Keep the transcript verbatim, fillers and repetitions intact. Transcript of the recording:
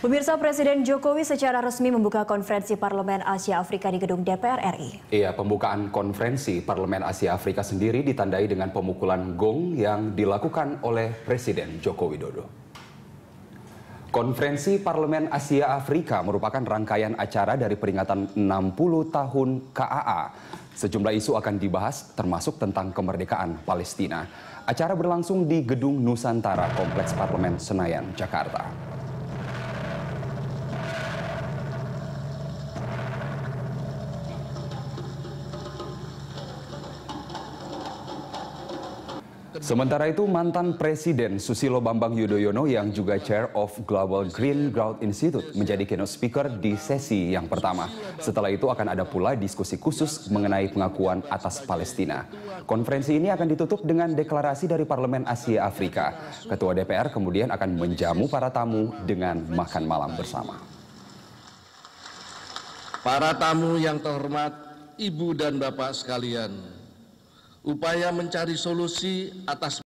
Pemirsa, Presiden Jokowi secara resmi membuka konferensi Parlemen Asia Afrika di gedung D P R R I. Iya, pembukaan konferensi Parlemen Asia Afrika sendiri ditandai dengan pemukulan gong yang dilakukan oleh Presiden Joko Widodo. Konferensi Parlemen Asia Afrika merupakan rangkaian acara dari peringatan enam puluh tahun K A A. Sejumlah isu akan dibahas termasuk tentang kemerdekaan Palestina. Acara berlangsung di Gedung Nusantara Kompleks Parlemen Senayan, Jakarta. Sementara itu, mantan Presiden Susilo Bambang Yudhoyono yang juga Chair of Global Green Growth Institute menjadi keynote speaker di sesi yang pertama. Setelah itu akan ada pula diskusi khusus mengenai pengakuan atas Palestina. Konferensi ini akan ditutup dengan deklarasi dari Parlemen Asia Afrika. Ketua D P R kemudian akan menjamu para tamu dengan makan malam bersama. Para tamu yang terhormat, Ibu dan Bapak sekalian, upaya mencari solusi atas